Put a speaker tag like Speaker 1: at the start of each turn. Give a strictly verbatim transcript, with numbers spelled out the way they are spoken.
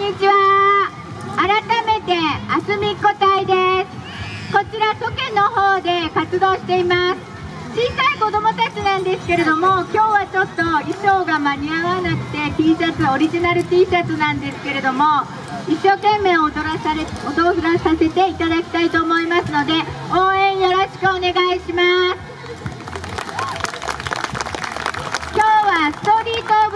Speaker 1: にちは。改めてあすみっこ隊です。こちら都県の方で活動しています。小さい子どもたちなんですけれども、今日はちょっと衣装が間に合わなくて T シャツ、オリジナル T シャツなんですけれども、一生懸命踊らされ踊らさせていただきたいと思いますので、応援よろしくお願いします。今日はストリート